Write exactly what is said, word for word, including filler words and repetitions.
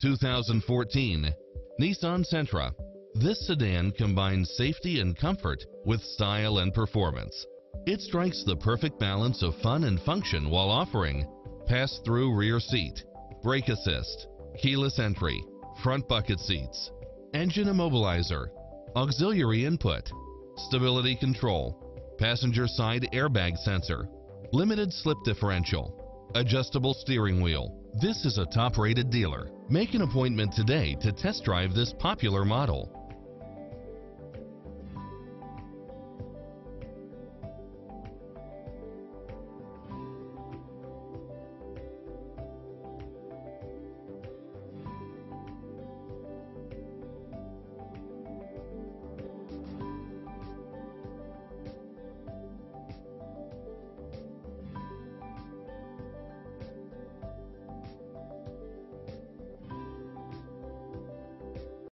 two thousand fourteen Nissan Sentra. This sedan combines safety and comfort with style and performance. It strikes the perfect balance of fun and function while offering pass-through rear seat, brake assist, keyless entry, front bucket seats, engine immobilizer, auxiliary input, stability control, passenger side airbag sensor, limited slip differential, adjustable steering wheel. This is a top-rated dealer. Make an appointment today to test drive this popular model.